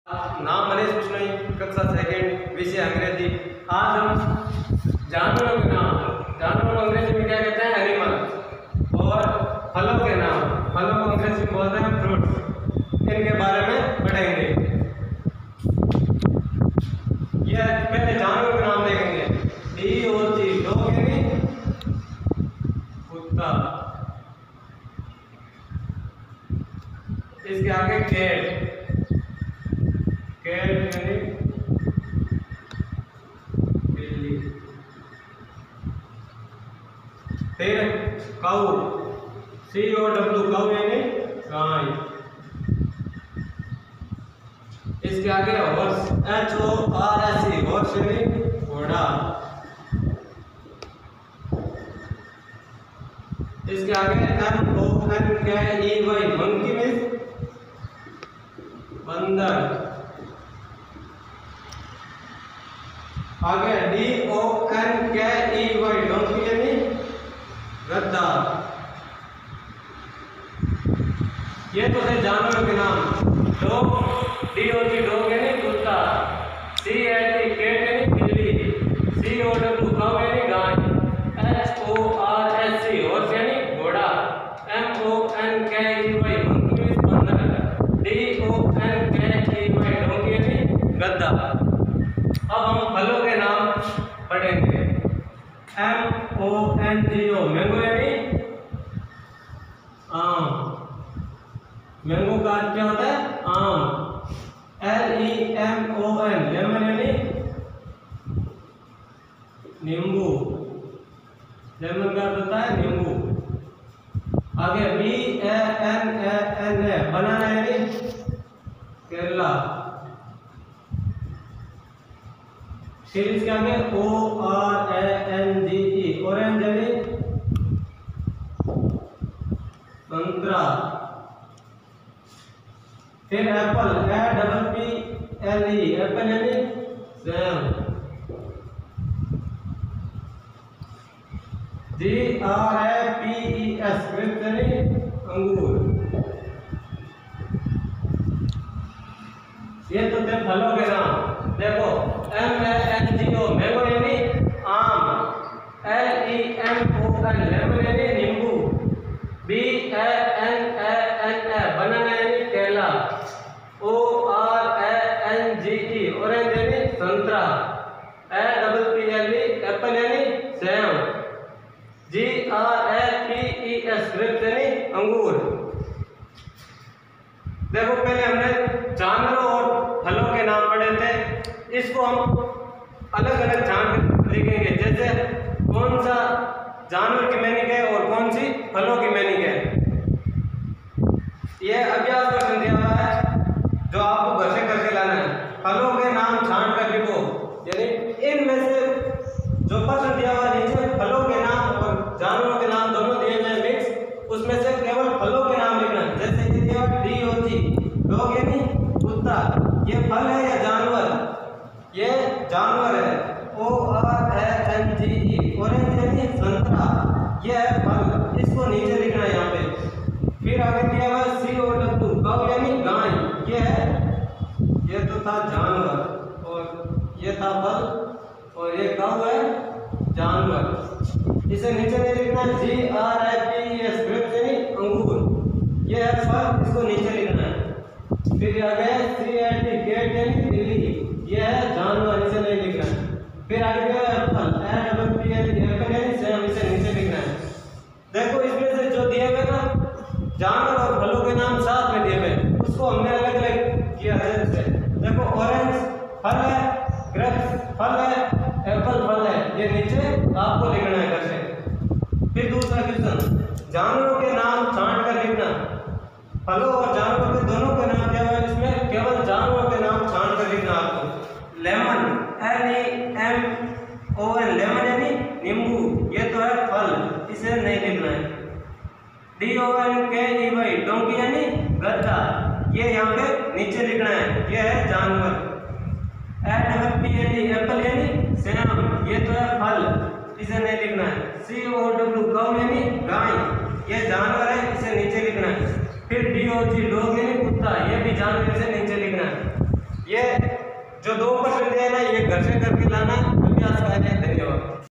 नाम मनीष बिश्नोई, कक्षा सेकंड, विषय अंग्रेजी। आज हम जानवरों के नाम, जानवरों को अंग्रेजी में क्या कहते हैं, एनिमल, और फलों के नाम, फलों को अंग्रेजी में बोलते हैं फ्रूट्स, इनके बारे में पढ़ेंगे। ये पहले जानवरों के नाम देखेंगे। DOG डॉग यानी कुत्ता, इसके आगे कैट, कैट यानी बिल्ली। फिर काऊ, COW काऊ यानी गाय। इसके आगे हॉर्स, HORSE हॉर्स यानी घोड़ा। इसके आगे MONKEY मंकी मीन्स बंदर। आगे DONKEY डोंकी यानी गद्दा। ये तो थे जानवरों के नाम। डॉग, DOG डॉग यानी कुत्ता, CAT कैट यानी बिल्ली, COW काऊ यानी गाय, HORSE हॉर्स यानी घोड़ा, MONKEY मंकी मीन्स बंदर, DONKEY डोंकी यानी गद्दा। अब हम फलों के नाम पढ़ेंगे। MONGO मैंगो यानी आम, मैंगो का क्या होता है, आम। LEMON लेमन यानी नींबू, लेमन का होता है नींबू। आगे BANANA बनाना यानी केरला। फिर इसके आगे ORANGE ऑरेंज यानी संतरा। फिर एप्पल, APPLE एप्पल यानी सेब। GRAPES ग्रेप्स यानी अंगूर। ये तो थे फलों के नाम। देखो MANGO मैंगो यानी आम, LEMON लेमन यानी नींबू, BANANA बनाना यानी केला, ORANGE ऑरेंज यानी संतरा, APPLE एप्पल यानी सेब, GRAPES ग्रेप्स यानी अंगूर। देखो पहले हमने जानवरों और फलों के नाम पढ़े थे, इसको हम अलग अलग जान लिखेंगे, जैसे कौन सा जानवर की मीनिंग है और कौन सी फलों की मीनिंग है। यह अभ्यास क्वेश्चन दिया हुआ है जो आपको घर से करके लाना है। फलों के नाम छांट कर लिखो, यानी इनमें से जो प्रश्न दिया हुआ है नीचे फलों के नाम और जानवरों के नाम दोनों दिए हुए मिक्स, उसमें से केवल फलों के नाम लिखना है। जैसे ये दिया DOG डॉग यानी कुत्ता, ये फल है या जानवर, ये जानवर है। ORANGE ऑरेंज यानी संतरा, ये है फल, इसको नीचे लिखना है यहाँ पे। फिर आगे दिया हुआ COW काऊ यानी गाय, ये तो था जानवर और ये था फल और ये काऊ है जानवर, इसे नीचे नहीं लिखना। GRAPES ग्रेप्स यानी अंगूर, ये है फल, इसको नीचे लिखना है। फिर आगे CAT कैट यानी बिल्ली, ये है जानवर, इसे नहीं लिखना है। फिर आगे एप्पल, APPLE एप्पल यानी सेब, इसे नीचे लिखना है। देखो इसमें से जो दिए हुए ना जानवर और फलों के नाम साथ में दिए हुए, उसको हमने अलग अलग किया है। देखो ऑरेंज फल है, ग्रेप्स फल है, एप्पल फल है, ये नीचे आपको लिखना है घर से। फिर दूसरा क्वेश्चन, जानवरों के नाम छांट कर लिखना। फलों और जानवरों के दोनों के नाम क्या है, इसमें केवल जानवरों के नाम छांट कर लिखना आपको। लेमन, LEMON लेमन यानी नींबू, ये तो है फल, इसे नहीं लिखना है। DONKEY डोंकी यानी गद्दा, ये यहाँ पे नीचे लिखना है, ये है जानवर। APPLE एप्पल यानी सेब, ये तो है फल, इसे नहीं लिखना है। COW काऊ यानी गाय, ये जानवर है, इसे नीचे लिखना है। फिर DOG डॉग यानी कुत्ता, ये भी जानवर से नीचे लिखना है। ये जो 2 प्रश्न दिए ना ये घर से करके लाना। अभ्यास का है। धन्यवाद।